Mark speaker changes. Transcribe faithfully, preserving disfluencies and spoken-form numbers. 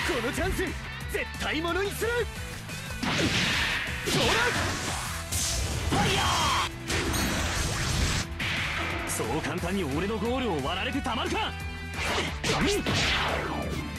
Speaker 1: このチャンス絶対ものにする。どうだファイヤー。そう簡単に俺のゴールを割られてたまるか。